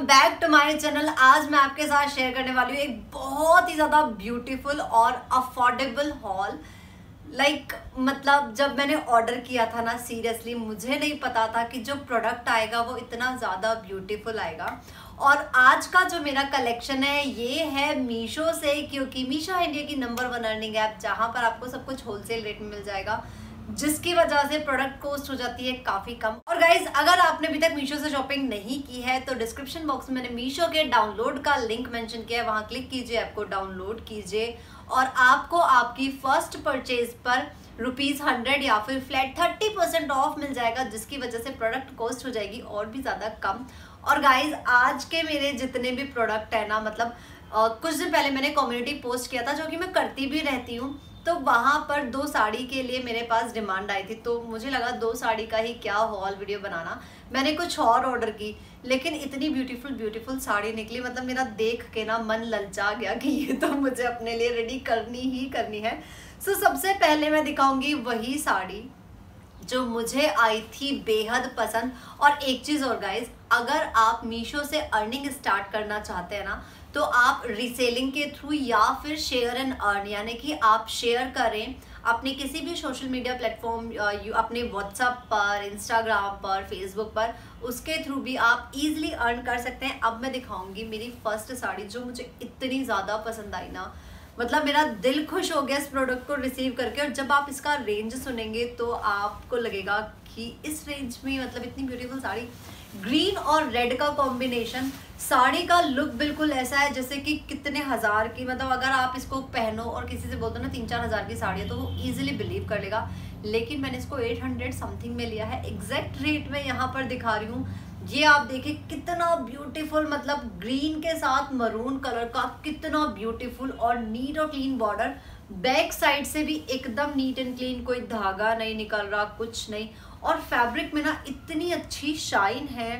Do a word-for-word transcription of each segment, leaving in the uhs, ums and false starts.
Back to my channel. आज मैं आपके साथ शेयर करने वाली हूँ एक बहुत ही ज़्यादा ब्यूटीफुल और अफोर्डेबल हॉल। लाइक मतलब जब मैंने ऑर्डर किया था ना, सीरियसली मुझे नहीं पता था कि जो प्रोडक्ट आएगा वो इतना ज़्यादा ब्यूटीफुल आएगा। और आज का जो मेरा कलेक्शन है ये है मीशो से, क्योंकि मीशो है इंडिया की नंबर वन अर्निंग ऐप जहाँ पर आपको सब कुछ होलसेल रेट में मिल जाएगा, जिसकी वजह से प्रोडक्ट कॉस्ट हो जाती है काफी कम। और गाइज, अगर आपने अभी तक मीशो से शॉपिंग नहीं की है तो डिस्क्रिप्शन बॉक्स में मैंने मीशो के डाउनलोड का लिंक मेंशन किया है, वहां क्लिक कीजिए, ऐप को डाउनलोड कीजिए और आपको आपकी फर्स्ट परचेज पर रुपीज हंड्रेड या फिर फ्लैट थर्टी परसेंट ऑफ मिल जाएगा, जिसकी वजह से प्रोडक्ट कॉस्ट हो जाएगी और भी ज्यादा कम। और गाइज, आज के मेरे जितने भी प्रोडक्ट है ना, मतलब आ, कुछ दिन पहले मैंने कम्युनिटी पोस्ट किया था, जो कि मैं करती भी रहती हूँ, तो वहाँ पर दो साड़ी के लिए मेरे पास डिमांड आई थी, तो मुझे लगा दो साड़ी का ही क्या हॉल वीडियो बनाना। मैंने कुछ और ऑर्डर की, लेकिन इतनी ब्यूटीफुल ब्यूटीफुल साड़ी निकली, मतलब मेरा देख के ना मन ललचा गया कि ये तो मुझे अपने लिए रेडी करनी ही करनी है। सो सबसे पहले मैं दिखाऊंगी वही साड़ी जो मुझे आई थी बेहद पसंद। और एक चीज़ और गाइज, अगर आप मीशो से अर्निंग स्टार्ट करना चाहते हैं ना, तो आप रीसेलिंग के थ्रू या फिर शेयर एंड अर्न, यानी कि आप शेयर करें अपने किसी भी सोशल मीडिया प्लेटफॉर्म, अपने व्हाट्सएप पर, इंस्टाग्राम पर, फेसबुक पर, उसके थ्रू भी आप इजीली अर्न कर सकते हैं। अब मैं दिखाऊंगी मेरी फर्स्ट साड़ी जो मुझे इतनी ज़्यादा पसंद आई ना, मतलब मेरा दिल खुश हो गया इस प्रोडक्ट को रिसीव करके। और जब आप इसका रेंज सुनेंगे तो आपको लगेगा कि इस रेंज में मतलब इतनी ब्यूटीफुल साड़ी, ग्रीन और रेड का कॉम्बिनेशन, साड़ी का लुक बिल्कुल ऐसा है जैसे कि कितने हज़ार की, मतलब अगर आप इसको पहनो और किसी से बोल दो ना तीन चार हज़ार की साड़ी है तो वो इजीली बिलीव कर लेगा। लेकिन मैंने इसको एट हंड्रेड समथिंग में लिया है, एग्जैक्ट रेट में यहाँ पर दिखा रही हूँ। ये आप देखिए कितना ब्यूटीफुल, मतलब ग्रीन के साथ मरून कलर का, कितना ब्यूटीफुल और नीट और क्लीन बॉर्डर। बैक साइड से भी एकदम नीट एंड क्लीन, कोई धागा नहीं निकल रहा, कुछ नहीं। और फैब्रिक में ना इतनी अच्छी शाइन है,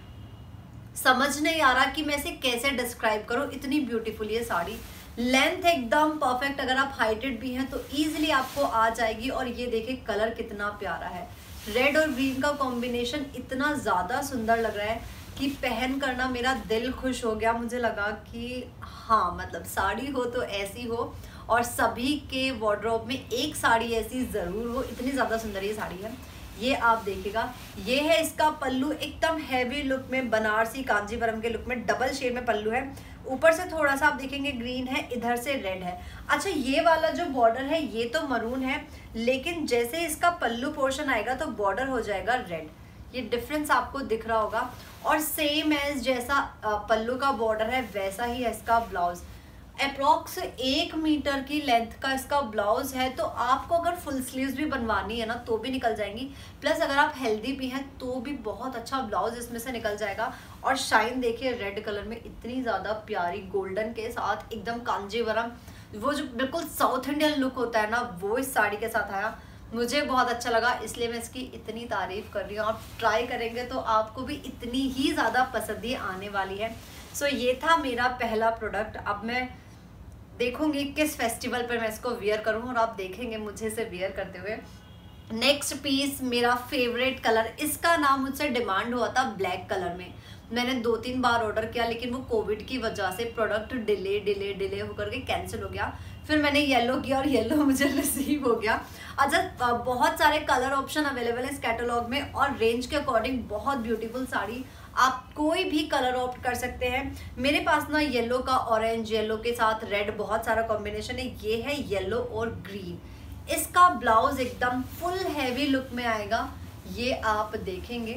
समझ नहीं आ रहा कि मैं इसे कैसे डिस्क्राइब करूं, इतनी ब्यूटीफुल ये साड़ी। लेंथ एकदम परफेक्ट, अगर आप हाइटेड भी हैं तो इजीली आपको आ जाएगी। और ये देखिए कलर कितना प्यारा है, रेड और ग्रीन का कॉम्बिनेशन इतना ज़्यादा सुंदर लग रहा है कि पहन करना मेरा दिल खुश हो गया। मुझे लगा कि हाँ, मतलब साड़ी हो तो ऐसी हो और सभी के वार्डरोब में एक साड़ी ऐसी ज़रूर हो, इतनी ज़्यादा सुंदर ये साड़ी है। ये आप देखिएगा, ये है इसका पल्लू, एकदम हैवी लुक में, बनारसी कांजीवरम के लुक में, डबल शेड में पल्लू है। ऊपर से थोड़ा सा आप देखेंगे ग्रीन है, इधर से रेड है। अच्छा, ये वाला जो बॉर्डर है ये तो मरून है, लेकिन जैसे इसका पल्लू पोर्शन आएगा तो बॉर्डर हो जाएगा रेड। ये डिफरेंस आपको दिख रहा होगा। और सेम एज जैसा पल्लू का बॉर्डर है वैसा ही है इसका ब्लाउज। अप्रॉक्स एक मीटर की लेंथ का इसका ब्लाउज है, तो आपको अगर फुल स्लीव्स भी बनवानी है ना तो भी निकल जाएंगी। प्लस अगर आप हेल्दी भी हैं तो भी बहुत अच्छा ब्लाउज इसमें से निकल जाएगा। और शाइन देखिए रेड कलर में इतनी ज़्यादा प्यारी, गोल्डन के साथ एकदम कांजीवरम, वो जो बिल्कुल साउथ इंडियन लुक होता है ना, वो इस साड़ी के साथ आया। मुझे बहुत अच्छा लगा, इसलिए मैं इसकी इतनी तारीफ़ कर रही हूँ। आप ट्राई करेंगे तो आपको भी इतनी ही ज़्यादा पसंद ही आने वाली है। सो ये था मेरा पहला प्रोडक्ट। अब मैं देखूंगी किस फेस्टिवल पर मैं इसको वियर करूँ और आप देखेंगे मुझे इसे वियर करते हुए। नेक्स्ट पीस मेरा फेवरेट कलर, इसका नाम मुझसे डिमांड हुआ था ब्लैक कलर में। मैंने दो तीन बार ऑर्डर किया, लेकिन वो कोविड की वजह से प्रोडक्ट डिले डिले डिले होकर के कैंसिल हो गया। फिर मैंने येलो किया और येलो मुझे रिसीव हो गया। अच्छा, बहुत सारे कलर ऑप्शन अवेलेबल है इस कैटलॉग में और रेंज के अकॉर्डिंग बहुत ब्यूटीफुल साड़ी, आप कोई भी कलर ऑप्ट कर सकते हैं। मेरे पास ना येलो का ऑरेंज, येलो के साथ रेड, बहुत सारा कॉम्बिनेशन है। ये है येलो और ग्रीन। इसका ब्लाउज एकदम फुल हैवी लुक में आएगा, ये आप देखेंगे।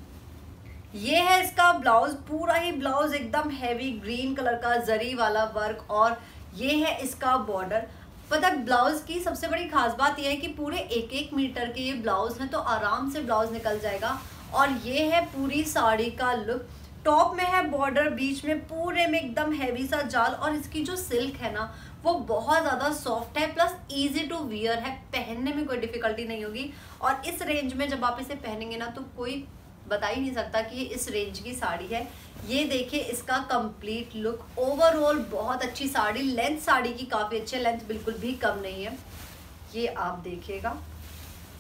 ये है इसका ब्लाउज, पूरा ही ब्लाउज एकदम हैवी ग्रीन कलर का जरी वाला वर्क। और ये है इसका बॉर्डर। पता है ब्लाउज की सबसे बड़ी खास बात यह है कि पूरे एक एक मीटर के ये ब्लाउज हैं, तो आराम से ब्लाउज निकल जाएगा। और ये है पूरी साड़ी का लुक। टॉप में है बॉर्डर, बीच में पूरे में एकदम हैवी सा जाल, और इसकी जो सिल्क है ना वो बहुत ज़्यादा सॉफ्ट है, प्लस इजी टू वियर है, पहनने में कोई डिफिकल्टी नहीं होगी। और इस रेंज में जब आप इसे पहनेंगे ना तो कोई बता ही नहीं सकता कि ये इस रेंज की साड़ी है। ये देखिए इसका कंप्लीट लुक, ओवरऑल बहुत अच्छी साड़ी। लेंथ साड़ी की काफ़ी अच्छी है, लेंथ बिल्कुल भी कम नहीं है। ये आप देखिएगा,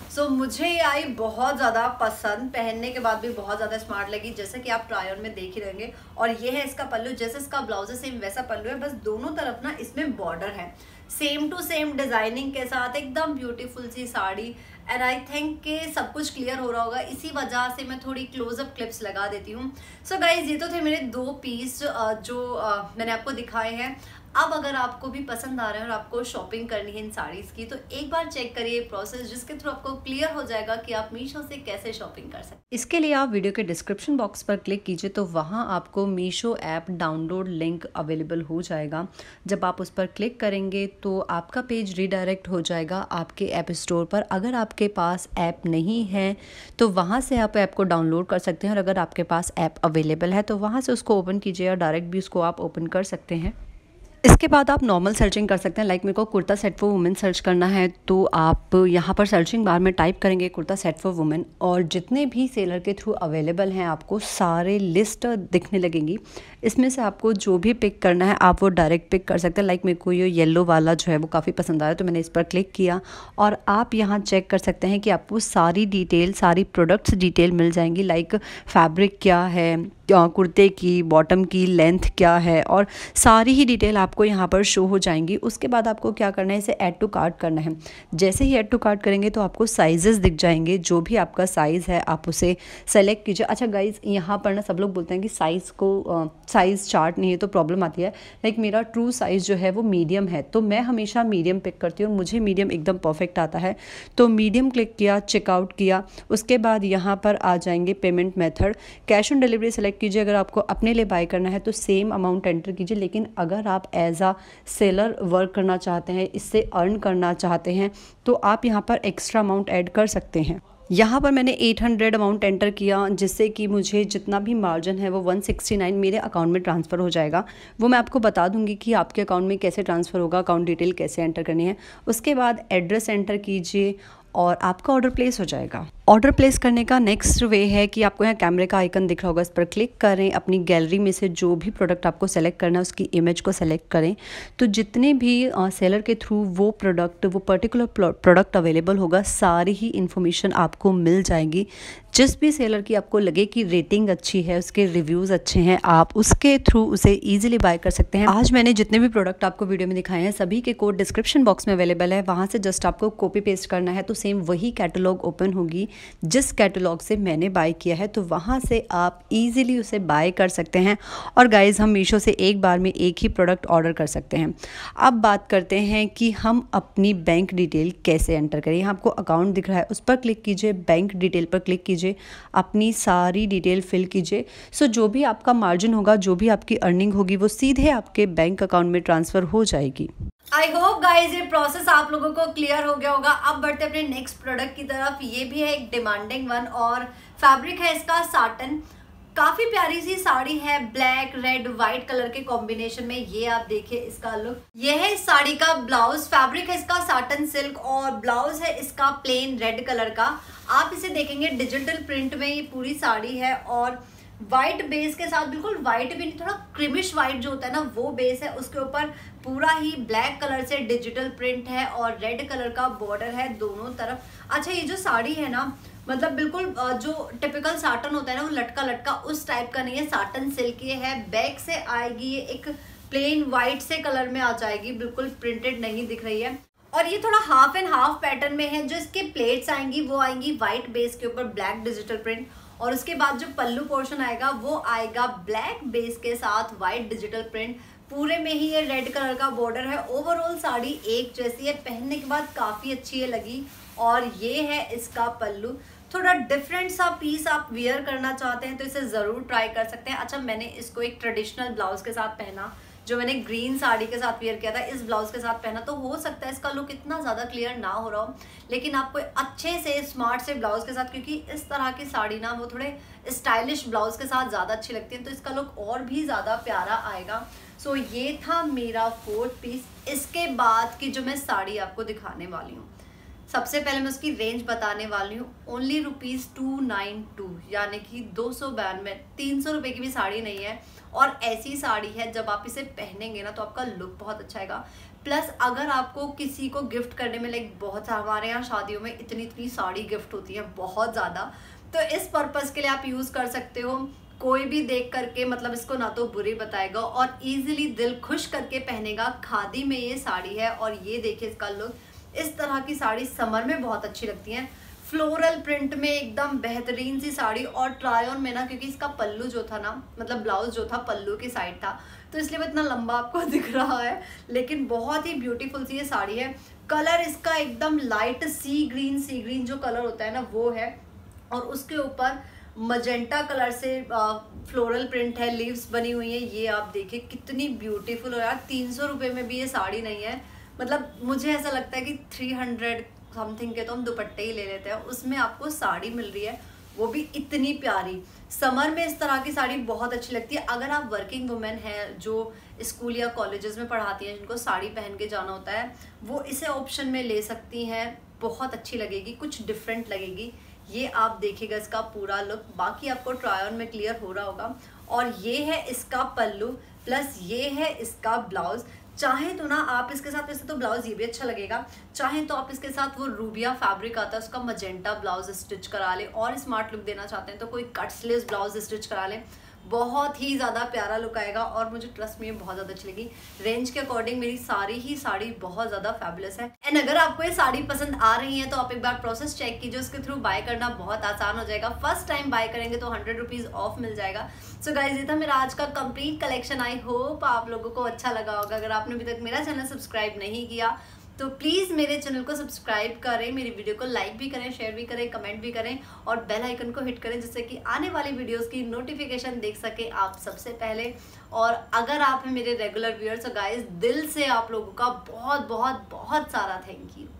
सो so, मुझे ये आई बहुत ज़्यादा पसंद, पहनने के बाद भी बहुत ज़्यादा स्मार्ट लगी, जैसे कि आप ट्राई ऑन में देख ही रहेंगे। और ये है इसका पल्लू, जैसे इसका ब्लाउज है सेम वैसा पल्लू है, बस दोनों तरफ ना इसमें बॉर्डर है सेम टू सेम डिजाइनिंग के साथ, एकदम ब्यूटीफुल सी साड़ी। एंड आई थिंक कि सब कुछ क्लियर हो रहा होगा, इसी वजह से मैं थोड़ी क्लोजअप क्लिप्स लगा देती हूँ। सो गाइज, ये तो थे मेरे दो पीस जो मैंने आपको दिखाए हैं। अब अगर आपको भी पसंद आ रहा है और आपको शॉपिंग करनी है इन साड़ीज़ की, तो एक बार चेक करिए प्रोसेस, जिसके थ्रू आपको क्लियर हो जाएगा कि आप मीशो से कैसे शॉपिंग कर सकते हैं। इसके लिए आप वीडियो के डिस्क्रिप्शन बॉक्स पर क्लिक कीजिए, तो वहाँ आपको Meesho app download link available हो जाएगा। जब आप उस पर क्लिक करेंगे तो आपका पेज रीडायरेक्ट हो जाएगा आपके ऐप स्टोर पर। अगर आपके पास ऐप नहीं है तो वहाँ से आप ऐप को डाउनलोड कर सकते हैं, और अगर आपके पास ऐप अवेलेबल है तो वहाँ से उसको ओपन कीजिए, और डायरेक्ट भी उसको आप ओपन कर सकते हैं। इसके बाद आप नॉर्मल सर्चिंग कर सकते हैं। लाइक मेरे को kurta set for women search करना है, तो आप यहाँ पर सर्चिंग बार में टाइप करेंगे कुर्ता सेट फॉर वुमेन, और जितने भी सेलर के थ्रू अवेलेबल हैं आपको सारे लिस्ट दिखने लगेंगी। इसमें से आपको जो भी पिक करना है आप वो डायरेक्ट पिक कर सकते हैं। लाइक मेरे को ये येलो वाला जो है वो काफ़ी पसंद आया, तो मैंने इस पर क्लिक किया, और आप यहाँ चेक कर सकते हैं कि आपको सारी डिटेल, सारी प्रोडक्ट्स डिटेल मिल जाएंगी। लाइक फैब्रिक क्या है, कुर्ते की बॉटम की लेंथ क्या है, और सारी ही डिटेल आपको यहाँ पर शो हो जाएंगी। उसके बाद आपको क्या करना है, इसे ऐड टू कार्ट करना है। जैसे ही ऐड टू कार्ट करेंगे तो आपको साइजेस दिख जाएंगे, जो भी आपका साइज़ है आप उसे सेलेक्ट कीजिए। अच्छा गाइज, यहाँ पर ना सब लोग बोलते हैं कि साइज़ को साइज़ चार्ट नहीं है तो प्रॉब्लम आती है। लाइक मेरा ट्रू साइज़ जो है वो मीडियम है, तो मैं हमेशा मीडियम पिक करती हूँ, मुझे मीडियम एकदम परफेक्ट आता है। तो मीडियम क्लिक किया, चेकआउट किया। उसके बाद यहाँ पर आ जाएंगे payment method, cash on delivery select कीजिए। अगर आपको अपने लिए बाय करना है तो सेम अमाउंट एंटर कीजिए, लेकिन अगर आप एज आ सेलर वर्क करना चाहते हैं, इससे अर्न करना चाहते हैं, तो आप यहाँ पर एक्स्ट्रा अमाउंट ऐड कर सकते हैं। यहाँ पर मैंने आठ सौ अमाउंट एंटर किया, जिससे कि मुझे जितना भी मार्जिन है वो एक सौ उनहत्तर मेरे अकाउंट में ट्रांसफ़र हो जाएगा। वो मैं आपको बता दूंगी कि आपके अकाउंट में कैसे ट्रांसफ़र होगा, अकाउंट डिटेल कैसे एंटर करनी है। उसके बाद एड्रेस एंटर कीजिए और आपका ऑर्डर प्लेस हो जाएगा। ऑर्डर प्लेस करने का नेक्स्ट वे है कि आपको यहाँ कैमरे का आइकन दिख रहा होगा, इस पर क्लिक करें। अपनी गैलरी में से जो भी प्रोडक्ट आपको सेलेक्ट करना है उसकी इमेज को सेलेक्ट करें। तो जितने भी आ, सेलर के थ्रू वो प्रोडक्ट, वो पर्टिकुलर प्रोडक्ट अवेलेबल होगा, सारी ही इन्फॉर्मेशन आपको मिल जाएगी। जिस भी सेलर की आपको लगे कि रेटिंग अच्छी है, उसके रिव्यूज़ अच्छे हैं, आप उसके थ्रू उसे ईजिली बाय कर सकते हैं। आज मैंने जितने भी प्रोडक्ट आपको वीडियो में दिखाए हैं सभी के कोड डिस्क्रिप्शन बॉक्स में अवेलेबल है, वहाँ से जस्ट आपको कॉपी पेस्ट करना है, तो सेम वही कैटलॉग ओपन होगी जिस कैटलॉग से मैंने बाय किया है, तो वहाँ से आप इजीली उसे बाय कर सकते हैं। और गाइज़, हम मीशो से एक बार में एक ही प्रोडक्ट ऑर्डर कर सकते हैं। अब बात करते हैं कि हम अपनी बैंक डिटेल कैसे एंटर करें। यहाँ आपको अकाउंट दिख रहा है, उस पर क्लिक कीजिए, बैंक डिटेल पर क्लिक कीजिए, अपनी सारी डिटेल फिल कीजिए। सो जो भी आपका मार्जिन होगा, जो भी आपकी अर्निंग होगी, वो सीधे आपके बैंक अकाउंट में ट्रांसफ़र हो जाएगी। आई होप गाइज ये प्रोसेस आप लोगों को क्लियर हो गया होगा। अब बढ़ते अपने नेक्स्ट प्रोडक्ट की तरफ। ये भी है एक डिमांडिंग वन, और फैब्रिक है इसका साटन। काफी प्यारी सी साड़ी है, ब्लैक रेड व्हाइट कलर के कॉम्बिनेशन में। ये आप देखिए इसका लुक। ये है इस साड़ी का ब्लाउज, फैब्रिक है इसका साटन सिल्क, और ब्लाउज है इसका प्लेन रेड कलर का। आप इसे देखेंगे डिजिटल प्रिंट में ये पूरी साड़ी है, और व्हाइट बेस के साथ, बिल्कुल व्हाइट भी नहीं, थोड़ा क्रीमिश व्हाइट जो होता है ना वो बेस है, उसके ऊपर पूरा ही ब्लैक कलर से डिजिटल प्रिंट है, और रेड कलर का बॉर्डर है दोनों तरफ। अच्छा, ये जो साड़ी है ना, मतलब बिल्कुल जो टिपिकल साटन होता है ना वो लटका लटका उस टाइप का नहीं है, साटन सिल्क ये है। बैक से आएगी ये एक प्लेन व्हाइट से कलर में आ जाएगी, बिल्कुल प्रिंटेड नहीं दिख रही है। और ये थोड़ा हाफ एंड हाफ पैटर्न में है। जो इसके प्लेट्स आएंगी वो आएंगी व्हाइट बेस के ऊपर ब्लैक डिजिटल प्रिंट, और उसके बाद जो पल्लू पोर्शन आएगा वो आएगा ब्लैक बेस के साथ व्हाइट डिजिटल प्रिंट। पूरे में ही ये रेड कलर का बॉर्डर है। ओवरऑल साड़ी एक जैसी है, पहनने के बाद काफी अच्छी है लगी। और ये है इसका पल्लू। थोड़ा डिफरेंट सा पीस आप वियर करना चाहते हैं तो इसे जरूर ट्राई कर सकते हैं। अच्छा, मैंने इसको एक ट्रेडिशनल ब्लाउज के साथ पहना, जो मैंने ग्रीन साड़ी के साथ वियर किया था, इस ब्लाउज के साथ पहना, तो हो सकता है इसका लुक इतना ज़्यादा क्लियर ना हो रहा हो, लेकिन आपको अच्छे से स्मार्ट से ब्लाउज के साथ, क्योंकि इस तरह की साड़ी ना वो थोड़े स्टाइलिश ब्लाउज के साथ ज़्यादा अच्छी लगती है, तो इसका लुक और भी ज़्यादा प्यारा आएगा। सो ये था मेरा फोर्थ पीस। इसके बाद की जो मैं साड़ी आपको दिखाने वाली हूँ, सबसे पहले मैं उसकी रेंज बताने वाली हूँ। Only rupees two nine two, यानी कि दो सौ बानवे, तीन सौ रुपये की भी साड़ी नहीं है। और ऐसी साड़ी है जब आप इसे पहनेंगे ना तो आपका लुक बहुत अच्छा आएगा। प्लस अगर आपको किसी को गिफ्ट करने में, लाइक बहुत हमारे यहाँ शादियों में इतनी इतनी साड़ी गिफ्ट होती है बहुत ज़्यादा, तो इस पर्पज़ के लिए आप यूज़ कर सकते हो। कोई भी देख करके मतलब इसको ना तो बुरी बताएगा और इजीली दिल खुश करके पहनेगा। खादी में ये साड़ी है और ये देखिए इसका लुक। इस तरह की साड़ी समर में बहुत अच्छी लगती हैं, फ्लोरल प्रिंट में एकदम बेहतरीन सी साड़ी। और ट्राई ऑन में ना, क्योंकि इसका पल्लू जो था ना, मतलब ब्लाउज जो था पल्लू की साइड था, तो इसलिए वो इतना लंबा आपको दिख रहा है, लेकिन बहुत ही ब्यूटीफुल सी ये साड़ी है। कलर इसका एकदम लाइट सी ग्रीन, सी ग्रीन जो कलर होता है ना वो है, और उसके ऊपर मजेंटा कलर से फ्लोरल प्रिंट है, लीव्स बनी हुई है। ये आप देखिए कितनी ब्यूटीफुल हो यार। तीन सौ रुपये में भी ये साड़ी नहीं है, मतलब मुझे ऐसा लगता है कि थ्री हंड्रेड समथिंग के तो हम दुपट्टे ही ले लेते हैं, उसमें आपको साड़ी मिल रही है, वो भी इतनी प्यारी। समर में इस तरह की साड़ी बहुत अच्छी लगती है। अगर आप वर्किंग वुमेन हैं जो स्कूल या कॉलेजेस में पढ़ाती हैं, जिनको साड़ी पहन के जाना होता है, वो इसे ऑप्शन में ले सकती हैं। बहुत अच्छी लगेगी, कुछ डिफरेंट लगेगी। ये आप देखिएगा इसका पूरा लुक, बाकी आपको ट्राई ऑन में क्लियर हो रहा होगा। और ये है इसका पल्लू, प्लस ये है इसका ब्लाउज। चाहे तो ना आप इसके साथ, वैसे तो ब्लाउज ये भी अच्छा लगेगा, चाहे तो आप इसके साथ वो रूबिया फैब्रिक आता है उसका मजेंटा ब्लाउज स्टिच करा ले, और स्मार्ट लुक देना चाहते हैं तो कोई कट स्लीव्स ब्लाउज स्टिच करा ले, बहुत ही ज़्यादा प्यारा लुक आएगा। और मुझे ट्रस्ट में ये बहुत ज़्यादा अच्छी लगी। रेंज के अकॉर्डिंग मेरी सारी ही साड़ी बहुत ज़्यादा फैबुलस है। एंड अगर आपको ये साड़ी पसंद आ रही है तो आप एक बार प्रोसेस चेक कीजिए, उसके थ्रू बाय करना बहुत आसान हो जाएगा। फर्स्ट टाइम बाय करेंगे तो हंड्रेड रुपीज़ ऑफ मिल जाएगा। सो so गाइज, ये था मेरा आज का कंप्लीट कलेक्शन। आई होप आप लोगों को अच्छा लगा होगा। अगर आपने अभी तक मेरा चैनल सब्सक्राइब नहीं किया तो प्लीज़ मेरे चैनल को सब्सक्राइब करें, मेरी वीडियो को लाइक भी करें, शेयर भी करें, कमेंट भी करें, और बेल आइकन को हिट करें जिससे कि आने वाली वीडियोस की नोटिफिकेशन देख सके आप सबसे पहले। और अगर आप हैं मेरे रेगुलर व्यूअर्स, तो गाइस दिल से आप लोगों का बहुत बहुत बहुत सारा थैंक यू।